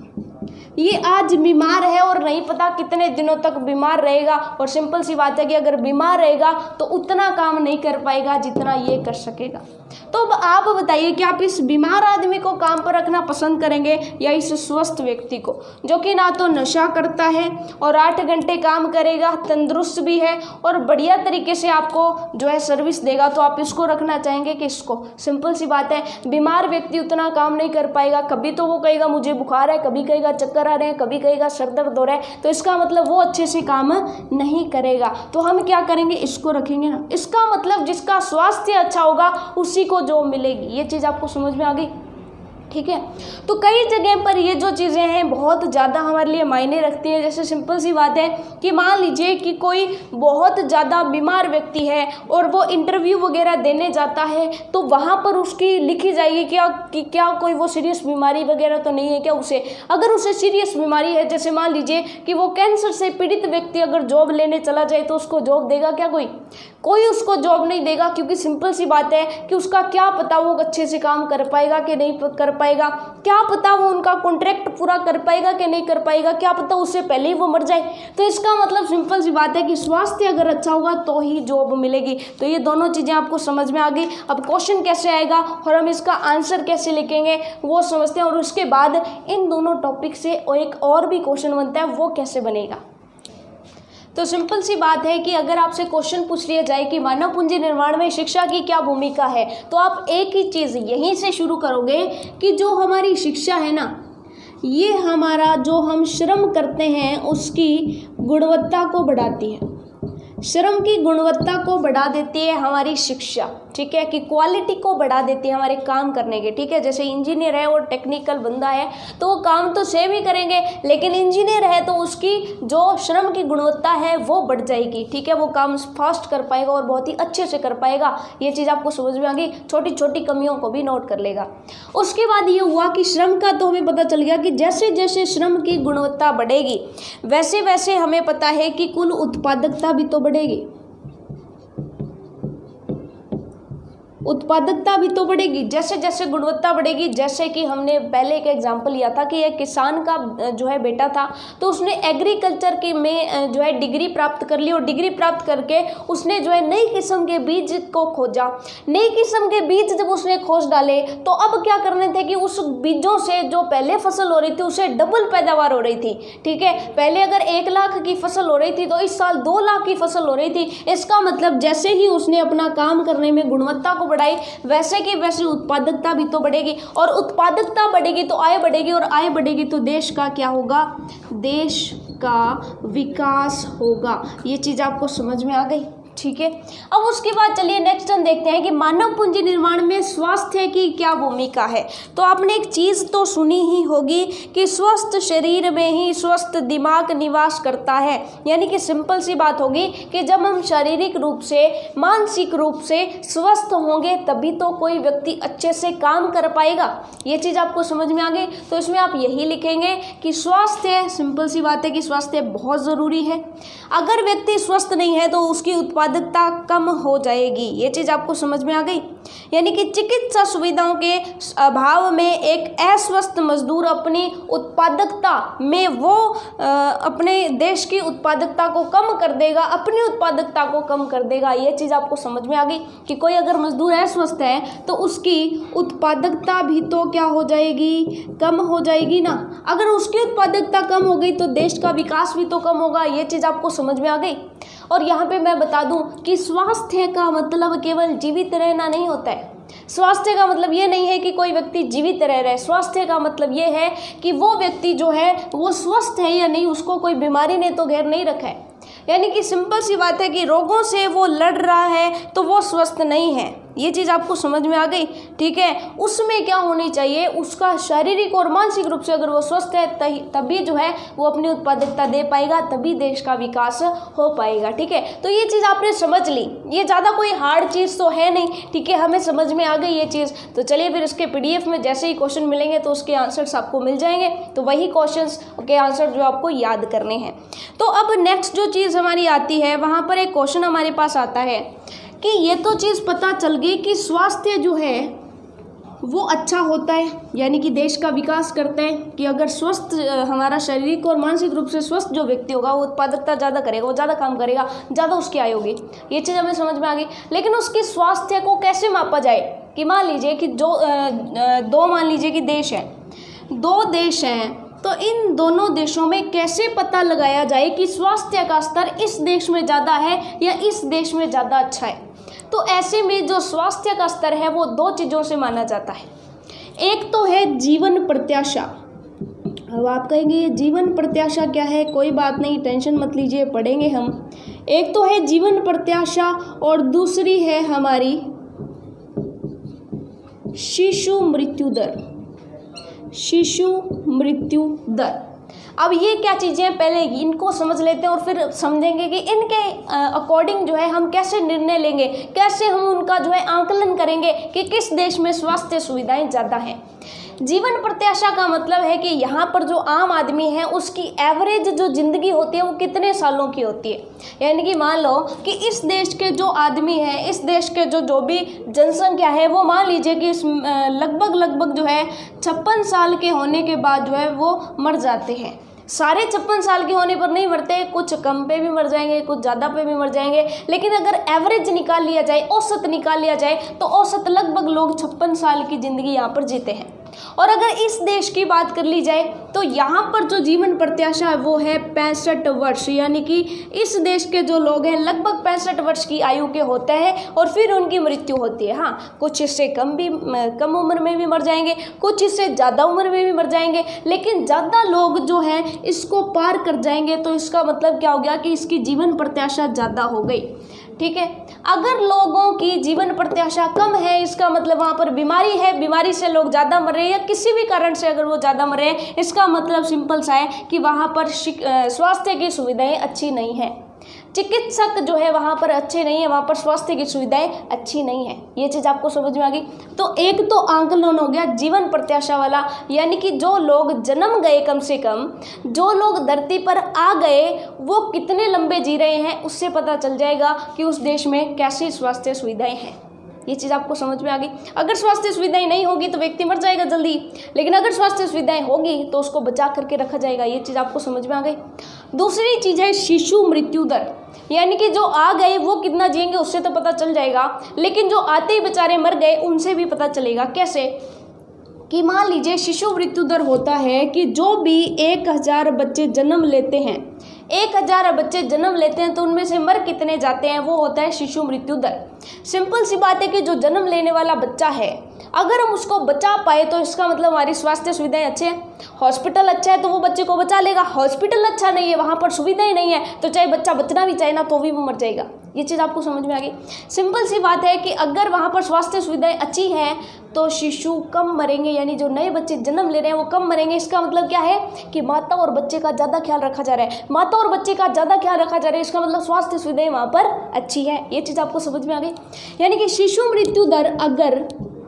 ये आज बीमार है और नहीं पता कितने दिनों तक बीमार रहेगा। और सिंपल सी बात है कि अगर बीमार रहेगा तो उतना काम नहीं कर पाएगा जितना ये कर सकेगा। तो अब आप बताइए कि आप इस बीमार आदमी को काम पर रखना पसंद करेंगे या इस स्वस्थ व्यक्ति को, जो कि ना तो नशा करता है और आठ घंटे काम करेगा, तंदुरुस्त भी है और बढ़िया तरीके से आपको जो है सर्विस देगा, तो आप इसको रखना चाहेंगे कि इसको? सिंपल सी बात है, बीमार व्यक्ति उतना काम नहीं कर पाएगा। कभी तो वो कहेगा मुझे बुखार है, कभी कहेगा चक्कर आ रहे हैं, कभी कहेगा सर दर्द हो रहा है, तो इसका मतलब वो अच्छे से काम नहीं करेगा। तो हम क्या करेंगे, इसको रखेंगे ना। इसका मतलब जिसका स्वास्थ्य अच्छा होगा उसी को जॉब मिलेगी। ये चीज़ आपको समझ में आ गई, ठीक है। तो कई जगह पर ये जो चीज़ें हैं बहुत ज़्यादा हमारे लिए मायने रखती हैं। जैसे सिंपल सी बात है कि मान लीजिए कि कोई बहुत ज़्यादा बीमार व्यक्ति है और वो इंटरव्यू वगैरह देने जाता है, तो वहाँ पर उसकी लिखी जाएगी क्या कि क्या कोई वो सीरियस बीमारी वगैरह तो नहीं है क्या उसे। अगर उसे सीरियस बीमारी है, जैसे मान लीजिए कि वो कैंसर से पीड़ित व्यक्ति अगर जॉब लेने चला जाए, तो उसको जॉब देगा क्या कोई? कोई उसको जॉब नहीं देगा, क्योंकि सिंपल सी बात है कि उसका क्या पता वो अच्छे से काम कर पाएगा कि नहीं कर पाएगा, क्या पता वो उनका कॉन्ट्रैक्ट पूरा कर पाएगा कि नहीं कर पाएगा, क्या पता उससे पहले ही वो मर जाए। तो इसका मतलब सिंपल सी बात है कि स्वास्थ्य अगर अच्छा होगा तो ही जॉब मिलेगी। तो ये दोनों चीज़ें आपको समझ में आ गई। अब क्वेश्चन कैसे आएगा और हम इसका आंसर कैसे लिखेंगे वो समझते हैं, और उसके बाद इन दोनों टॉपिक से एक और भी क्वेश्चन बनता है, वो कैसे बनेगा। तो सिंपल सी बात है कि अगर आपसे क्वेश्चन पूछ लिया जाए कि मानव पूंजी निर्माण में शिक्षा की क्या भूमिका है, तो आप एक ही चीज़ यहीं से शुरू करोगे कि जो हमारी शिक्षा है ना, ये हमारा जो हम श्रम करते हैं उसकी गुणवत्ता को बढ़ाती है। श्रम की गुणवत्ता को बढ़ा देती है हमारी शिक्षा, ठीक है, कि क्वालिटी को बढ़ा देती है हमारे काम करने के, ठीक है। जैसे इंजीनियर है और टेक्निकल बंदा है तो वो काम तो सेम ही करेंगे, लेकिन इंजीनियर है तो उसकी जो श्रम की गुणवत्ता है वो बढ़ जाएगी, ठीक है। वो काम फास्ट कर पाएगा और बहुत ही अच्छे से कर पाएगा। ये चीज़ आपको समझ में आ गई, छोटी छोटी कमियों को भी नोट कर लेगा। उसके बाद ये हुआ कि श्रम का तो हमें पता चल गया कि जैसे जैसे श्रम की गुणवत्ता बढ़ेगी वैसे वैसे हमें पता है कि कुल उत्पादकता भी तो बढ़ेगी, उत्पादकता भी तो बढ़ेगी। जैसे जैसे गुणवत्ता बढ़ेगी, जैसे कि हमने पहले एक एग्जांपल लिया था कि एक किसान का जो है बेटा था, तो उसने एग्रीकल्चर की में जो है डिग्री प्राप्त कर ली, और डिग्री प्राप्त करके उसने जो है नई किस्म के बीज को खोजा। नई किस्म के बीज जब उसने खोज डाले तो अब क्या करने थे कि उस बीजों से जो पहले फसल हो रही थी उसे डबल पैदावार हो रही थी, ठीक है। पहले अगर एक लाख की फसल हो रही थी तो इस साल दो लाख की फसल हो रही थी। इसका मतलब जैसे ही उसने अपना काम करने में गुणवत्ता को बढ़ाई वैसे की वैसे उत्पादकता भी तो बढ़ेगी, और उत्पादकता बढ़ेगी तो आय बढ़ेगी, और आय बढ़ेगी तो देश का क्या होगा, देश का विकास होगा। ये चीज़ आपको समझ में आ गई, ठीक है। अब उसके बाद चलिए नेक्स्ट हम देखते हैं कि मानव पूंजी निर्माण में स्वास्थ्य की क्या भूमिका है। तो आपने एक चीज़ तो सुनी ही होगी कि स्वस्थ शरीर में ही स्वस्थ दिमाग निवास करता है, यानी कि सिंपल सी बात होगी कि जब हम शारीरिक रूप से मानसिक रूप से स्वस्थ होंगे तभी तो कोई व्यक्ति अच्छे से काम कर पाएगा। ये चीज़ आपको समझ में आ गई। तो इसमें आप यही लिखेंगे कि स्वास्थ्य, सिंपल सी बात है कि स्वास्थ्य बहुत ज़रूरी है। अगर व्यक्ति स्वस्थ नहीं है तो उसकी उत्पादकता कम हो जाएगी। ये चीज़ आपको समझ में आ गई। यानी कि चिकित्सा सुविधाओं के अभाव में एक अस्वस्थ मजदूर अपनी उत्पादकता में वो आ, अपने देश की उत्पादकता को कम कर देगा, अपनी उत्पादकता को कम कर देगा। ये चीज़ आपको समझ में आ गई कि कोई अगर मजदूर अस्वस्थ है तो उसकी उत्पादकता भी तो क्या हो जाएगी, कम हो जाएगी ना। अगर उसकी उत्पादकता कम हो गई तो देश का विकास भी तो कम होगा। ये चीज़ आपको समझ में आ गई। और यहाँ पे मैं बता दूं कि स्वास्थ्य का मतलब केवल जीवित रहना नहीं होता है। स्वास्थ्य का मतलब ये नहीं है कि कोई व्यक्ति जीवित रह रहे, स्वास्थ्य का मतलब ये है कि वो व्यक्ति जो है वो स्वस्थ है या नहीं, उसको कोई बीमारी ने तो घेर नहीं रखा है। यानी कि सिंपल सी बात है कि रोगों से वो लड़ रहा है तो वो स्वस्थ नहीं है। ये चीज़ आपको समझ में आ गई, ठीक है। उसमें क्या होनी चाहिए, उसका शारीरिक और मानसिक रूप से अगर वो स्वस्थ है तभी जो है वो अपनी उत्पादकता दे पाएगा, तभी देश का विकास हो पाएगा, ठीक है। तो ये चीज़ आपने समझ ली, ये ज़्यादा कोई हार्ड चीज़ तो है नहीं, ठीक है, हमें समझ में आ गई ये चीज़। तो चलिए फिर इसके पीडीएफ में जैसे ही क्वेश्चन मिलेंगे तो उसके आंसर्स आपको मिल जाएंगे, तो वही क्वेश्चन के आंसर जो आपको याद करने हैं। तो अब नेक्स्ट जो चीज़ हमारी आती है, वहाँ पर एक क्वेश्चन हमारे पास आता है कि ये तो चीज़ पता चल गई कि स्वास्थ्य जो है वो अच्छा होता है, यानी कि देश का विकास करता है, कि अगर स्वस्थ हमारा शारीरिक और मानसिक रूप से स्वस्थ जो व्यक्ति होगा वो उत्पादकता ज़्यादा करेगा, वो ज़्यादा काम करेगा, ज़्यादा उसकी आय होगी। ये चीज़ हमें समझ में आ गई। लेकिन उसकी स्वास्थ्य को कैसे मापा जाए, कि मान लीजिए कि जो दो मान लीजिए कि देश है, दो देश हैं, तो इन दोनों देशों में कैसे पता लगाया जाए कि स्वास्थ्य का स्तर इस देश में ज़्यादा है या इस देश में ज़्यादा अच्छा है। तो ऐसे में जो स्वास्थ्य का स्तर है वो दो चीज़ों से माना जाता है। एक तो है जीवन प्रत्याशा। अब आप कहेंगे ये जीवन प्रत्याशा क्या है, कोई बात नहीं, टेंशन मत लीजिए, पढ़ेंगे हम। एक तो है जीवन प्रत्याशा और दूसरी है हमारी शिशु मृत्यु दर। शिशु मृत्यु दर। अब ये क्या चीज़ें हैं, पहले इनको समझ लेते हैं और फिर समझेंगे कि इनके अकॉर्डिंग जो है हम कैसे निर्णय लेंगे, कैसे हम उनका जो है आंकलन करेंगे कि किस देश में स्वास्थ्य सुविधाएं ज़्यादा हैं। जीवन प्रत्याशा का मतलब है कि यहाँ पर जो आम आदमी है उसकी एवरेज जो ज़िंदगी होती है वो कितने सालों की होती है। यानी कि मान लो कि इस देश के जो आदमी हैं, इस देश के जो जो भी जनसंख्या है वो मान लीजिए कि इस लगभग लगभग जो है छप्पन साल के होने के बाद जो है वो मर जाते हैं। सारे छप्पन साल के होने पर नहीं मरते, कुछ कम पे भी मर जाएंगे, कुछ ज़्यादा पे भी मर जाएंगे, लेकिन अगर एवरेज निकाल लिया जाए, औसत निकाल लिया जाए, तो औसत लगभग लोग छप्पन साल की ज़िंदगी यहाँ पर जीते हैं। और अगर इस देश की बात कर ली जाए तो यहाँ पर जो जीवन प्रत्याशा है वो है पैंसठ वर्ष, यानी कि इस देश के जो लोग हैं लगभग पैंसठ वर्ष की आयु के होते हैं और फिर उनकी मृत्यु होती है। हाँ, कुछ इससे कम भी कम उम्र में भी मर जाएंगे, कुछ इससे ज़्यादा उम्र में भी मर जाएंगे, लेकिन ज़्यादा लोग जो हैं इसको पार कर जाएंगे। तो इसका मतलब क्या हो गया कि इसकी जीवन प्रत्याशा ज़्यादा हो गई, ठीक है। अगर लोगों की जीवन प्रत्याशा कम है, इसका मतलब वहाँ पर बीमारी है, बीमारी से लोग ज़्यादा मर रहे हैं या किसी भी कारण से अगर वो ज़्यादा मर रहे हैं, इसका मतलब सिंपल सा है कि वहाँ पर स्वास्थ्य की सुविधाएं अच्छी नहीं है, चिकित्सक जो है वहाँ पर अच्छे नहीं है, वहाँ पर स्वास्थ्य की सुविधाएं अच्छी नहीं है। ये चीज़ आपको समझ में आ गई। तो एक तो आंकलन हो गया जीवन प्रत्याशा वाला, यानी कि जो लोग जन्म गए, कम से कम जो लोग धरती पर आ गए वो कितने लंबे जी रहे हैं, उससे पता चल जाएगा कि उस देश में कैसी स्वास्थ्य सुविधाएं हैं। ये चीज़ आपको समझ में आ गई। अगर स्वास्थ्य सुविधाएं नहीं होगी तो व्यक्ति मर जाएगा जल्दी, लेकिन अगर स्वास्थ्य सुविधाएं होगी तो उसको बचा करके रखा जाएगा। ये चीज़ आपको समझ में आ गई। दूसरी चीज़ है शिशु मृत्यु दर, यानी कि जो आ गए वो कितना जिएंगे उससे तो पता चल जाएगा, लेकिन जो आते ही बेचारे मर गए उनसे भी पता चलेगा। कैसे कि मान लीजिए शिशु मृत्यु दर होता है कि जो भी एक हजार बच्चे जन्म लेते हैं, एक हजार बच्चे जन्म लेते हैं तो उनमें से मर कितने जाते हैं, वो होता है शिशु मृत्यु दर। सिंपल सी बात है कि जो जन्म लेने वाला बच्चा है अगर हम उसको बचा पाए तो इसका मतलब हमारी स्वास्थ्य सुविधाएं अच्छे हैं। हॉस्पिटल अच्छा है तो वो बच्चे को बचा लेगा, हॉस्पिटल अच्छा नहीं है, वहाँ पर सुविधाएं नहीं है, तो चाहे बच्चा बचना भी चाहे ना तो भी वो मर जाएगा। ये चीज़ आपको समझ में आ गई। सिंपल सी बात है कि अगर वहाँ पर स्वास्थ्य सुविधाएं अच्छी हैं तो शिशु कम मरेंगे, यानी जो नए बच्चे जन्म ले रहे हैं वो कम मरेंगे। इसका मतलब क्या है कि माता और बच्चे का ज़्यादा ख्याल रखा जा रहा है, माता और बच्चे का ज़्यादा ख्याल रखा जा रहा है, इसका मतलब स्वास्थ्य सुविधाएं वहाँ पर अच्छी है। ये चीज़ आपको समझ में आ गई। यानी कि शिशु मृत्यु दर अगर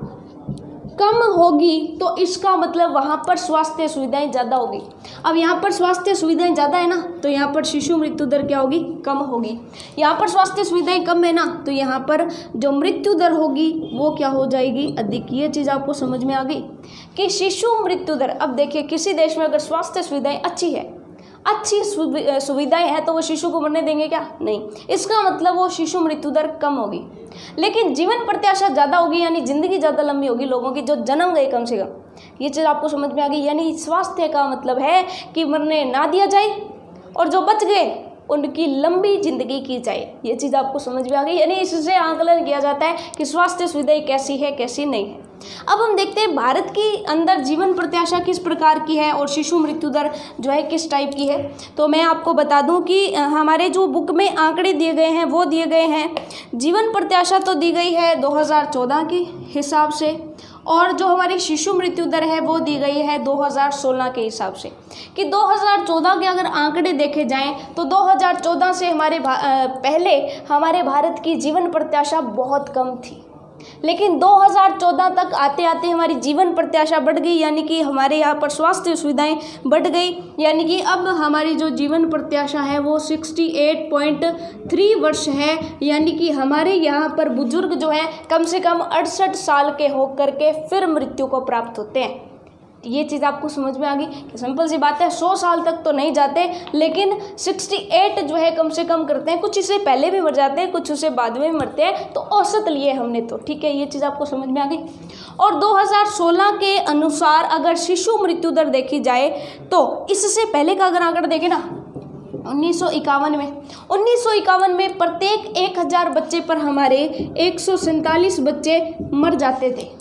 कम होगी तो इसका मतलब वहाँ पर स्वास्थ्य सुविधाएं ज़्यादा होगी। अब यहाँ पर स्वास्थ्य सुविधाएं ज़्यादा है ना, तो यहाँ पर शिशु मृत्यु दर क्या होगी, कम होगी। यहाँ पर स्वास्थ्य सुविधाएं कम है ना, तो यहाँ पर जो मृत्यु दर होगी वो क्या हो जाएगी, अधिक। ये चीज़ आपको समझ में आ गई कि शिशु मृत्यु दर। अब देखिए किसी देश में अगर स्वास्थ्य सुविधाएं अच्छी है, अच्छी सुविधाएं हैं, तो वो शिशु को मरने देंगे क्या, नहीं। इसका मतलब वो शिशु मृत्यु दर कम होगी। लेकिन जीवन प्रत्याशा ज़्यादा होगी, यानी ज़िंदगी ज़्यादा लंबी होगी लोगों की जो जन्म गए कम से कम। ये चीज़ आपको समझ में आ गई। यानी स्वास्थ्य का मतलब है कि मरने ना दिया जाए और जो बच गए उनकी लंबी जिंदगी की जाए। ये चीज़ आपको समझ में आ गई। यानी इससे आकलन किया जाता है कि स्वास्थ्य सुविधाएं कैसी है कैसी नहीं है। अब हम देखते हैं भारत के अंदर जीवन प्रत्याशा किस प्रकार की है और शिशु मृत्यु दर जो है किस टाइप की है। तो मैं आपको बता दूं कि हमारे जो बुक में आंकड़े दिए गए हैं वो दिए गए हैं, जीवन प्रत्याशा तो दी गई है दो हज़ार चौदह के हिसाब से, और जो हमारी शिशु मृत्यु दर है वो दी गई है दो हज़ार सोलह के हिसाब से। कि दो हज़ार चौदह के अगर आंकड़े देखे जाएं तो दो हज़ार चौदह से हमारे पहले हमारे भारत की जीवन प्रत्याशा बहुत कम थी, लेकिन दो हज़ार चौदह तक आते आते हमारी जीवन प्रत्याशा बढ़ गई, यानी कि हमारे यहाँ पर स्वास्थ्य सुविधाएं बढ़ गई। यानी कि अब हमारी जो जीवन प्रत्याशा है वो अड़सठ पॉइंट तीन वर्ष है। यानी कि हमारे यहाँ पर बुजुर्ग जो है कम से कम अड़सठ साल के होकर के फिर मृत्यु को प्राप्त होते हैं। ये चीज़ आपको समझ में आ गई कि सिंपल सी बात है, सौ साल तक तो नहीं जाते, लेकिन अड़सठ जो है कम से कम करते हैं। कुछ इससे पहले भी मर जाते हैं, कुछ उससे बाद में भी मरते हैं, तो औसत लिए हमने तो ठीक है। ये चीज़ आपको समझ में आ गई। और दो हज़ार सोलह के अनुसार अगर शिशु मृत्यु दर देखी जाए तो इससे पहले का अगर आंकड़ा देखें ना, उन्नीस सौ इक्यावन में उन्नीस सौ इक्यावन में प्रत्येक एक हज़ार बच्चे पर हमारे एक सौ सैंतालीस बच्चे मर जाते थे।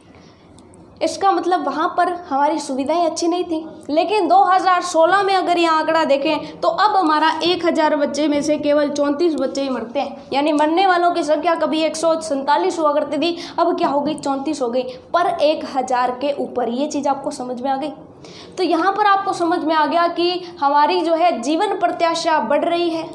इसका मतलब वहाँ पर हमारी सुविधाएं अच्छी नहीं थी। लेकिन दो हज़ार सोलह में अगर ये आंकड़ा देखें तो अब हमारा एक हज़ार बच्चे में से केवल चौंतीस बच्चे ही मरते हैं। यानी मरने वालों की संख्या कभी एक सौ सैंतालीस हुआ करती थी, अब क्या हो गई, चौंतीस हो गई पर एक हज़ार के ऊपर। ये चीज़ आपको समझ में आ गई। तो यहाँ पर आपको समझ में आ गया कि हमारी जो है जीवन प्रत्याशा बढ़ रही है।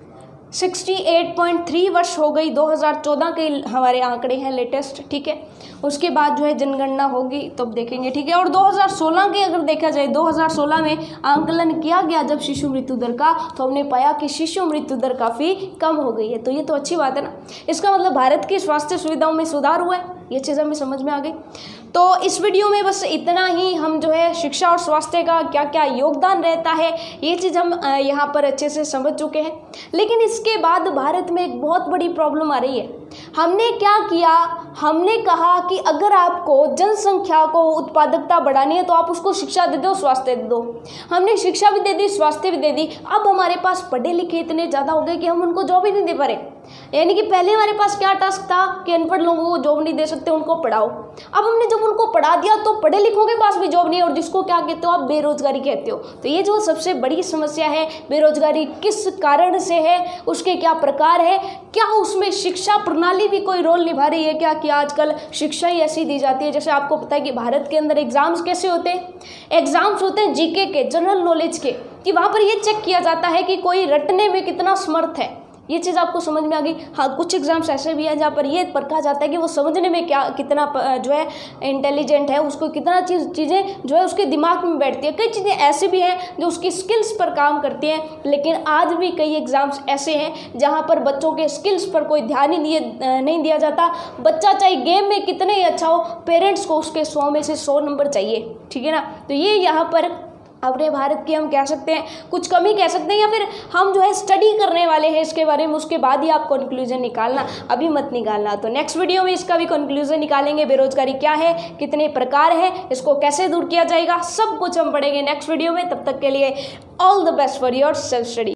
अड़सठ पॉइंट तीन वर्ष हो गई, दो हज़ार चौदह के हमारे आंकड़े हैं लेटेस्ट, ठीक है। उसके बाद जो है जनगणना होगी तब तो देखेंगे, ठीक है। और दो हज़ार सोलह के अगर देखा जाए, दो हज़ार सोलह में आंकलन किया गया जब शिशु मृत्यु दर का, तो हमने पाया कि शिशु मृत्यु दर काफ़ी कम हो गई है। तो ये तो अच्छी बात है ना। इसका मतलब भारत की स्वास्थ्य सुविधाओं में सुधार हुआ है। ये चीज़ हमें समझ में आ गई। तो इस वीडियो में बस इतना ही। हम जो है शिक्षा और स्वास्थ्य का क्या क्या योगदान रहता है ये चीज़ हम यहाँ पर अच्छे से समझ चुके हैं। लेकिन इसके बाद भारत में एक बहुत बड़ी प्रॉब्लम आ रही है। हमने क्या किया, हमने कहा कि अगर आपको जनसंख्या को उत्पादकता बढ़ानी है तो आप उसको शिक्षा दे दो, स्वास्थ्य दे दो। हमने शिक्षा भी दे दी, स्वास्थ्य भी दे दी। अब हमारे पास पढ़े लिखे इतने ज़्यादा हो गए कि हम उनको जॉब ही नहीं दे पा रहे। यानी कि पहले हमारे पास क्या टास्क था कि अनपढ़ लोगों को जॉब नहीं दे सकते, उनको पढ़ाओ। अब हमने जब उनको पढ़ा दिया तो पढ़े लिखों के पास भी जॉब नहीं है, और जिसको क्या कहते हो आप, बेरोजगारी कहते हो। तो ये जो सबसे बड़ी समस्या है, बेरोजगारी किस कारण से है, उसके क्या प्रकार है, क्या उसमें शिक्षा प्रणाली भी कोई रोल निभा रही है क्या, कि आजकल शिक्षा ही ऐसी दी जाती है। जैसे आपको पता है कि भारत के अंदर एग्जाम्स कैसे होते हैं, एग्जाम्स होते हैं जीके के, जनरल नॉलेज के, कि वहाँ पर ये चेक किया जाता है कि कोई रटने में कितना समर्थ है। ये चीज़ आपको समझ में आ गई। हाँ, कुछ एग्जाम्स ऐसे भी हैं जहाँ पर ये परखा जाता है कि वो समझने में क्या कितना जो है इंटेलिजेंट है, उसको कितना चीज़ चीज़ें जो है उसके दिमाग में बैठती है। कई चीज़ें ऐसी भी हैं जो उसकी स्किल्स पर काम करती हैं। लेकिन आज भी कई एग्जाम्स ऐसे हैं जहाँ पर बच्चों के स्किल्स पर कोई ध्यान ही नहीं नहीं दिया जाता। बच्चा चाहे गेम में कितने ही अच्छा हो, पेरेंट्स को उसके सौ में से सौ नंबर चाहिए, ठीक है ना। तो ये यहाँ पर अपने भारत की हम कह सकते हैं कुछ कमी कह सकते हैं, या फिर हम जो है स्टडी करने वाले हैं इसके बारे में, उसके बाद ही आप कंक्लूजन निकालना, अभी मत निकालना। तो नेक्स्ट वीडियो में इसका भी कंक्लूजन निकालेंगे। बेरोजगारी क्या है, कितने प्रकार है, इसको कैसे दूर किया जाएगा, सब कुछ हम पढ़ेंगे नेक्स्ट वीडियो में। तब तक के लिए all the best for your self study.